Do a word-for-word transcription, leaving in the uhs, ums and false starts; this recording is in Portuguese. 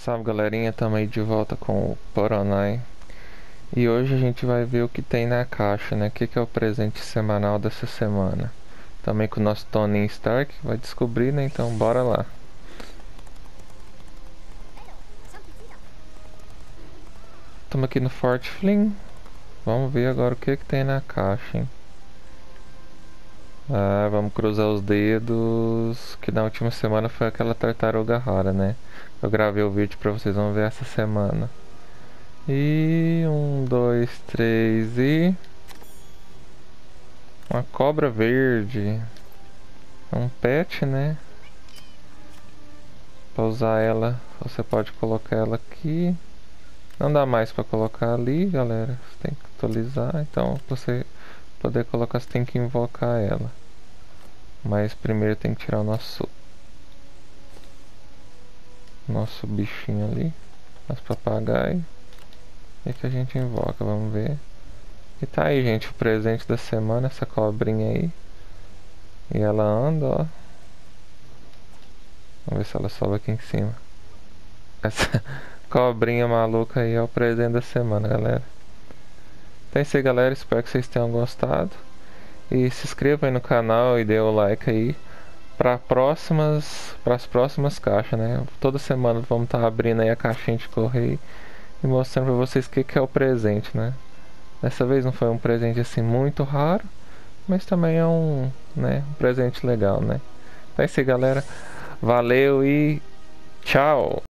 Salve galerinha, tamo aí de volta com o Poronai. E hoje a gente vai ver o que tem na caixa, né? O que, que é o presente semanal dessa semana. Também com o nosso Tony Stark, vai descobrir, né? Então bora lá. Estamos aqui no Fort Flynn. Vamos ver agora o que, que tem na caixa, hein? Ah, vamos cruzar os dedos. Que na última semana foi aquela tartaruga rara, né? Eu gravei o vídeo pra vocês, vão ver essa semana. E um, dois, três e... uma cobra verde. É um pet, né? Para usar ela, você pode colocar ela aqui. Não dá mais para colocar ali, galera. Você tem que atualizar. Então, pra você poder colocar, você tem que invocar ela. Mas primeiro tem que tirar o nosso nosso bichinho ali, nosso papagaio. E que a gente invoca, vamos ver. E tá aí, gente, o presente da semana, essa cobrinha aí. E ela anda, ó. Vamos ver se ela sobe aqui em cima. Essa cobrinha maluca aí é o presente da semana, galera. Então é isso aí, galera. Espero que vocês tenham gostado. E se inscreva aí no canal e dê o like aí. Para próximas, para as próximas caixas, né? Toda semana vamos estar tá abrindo aí a caixinha de correio e mostrando para vocês o que, que é o presente, né? Dessa vez não foi um presente assim muito raro, mas também é um, né, um presente legal, né? Então é isso aí, galera. Valeu e tchau!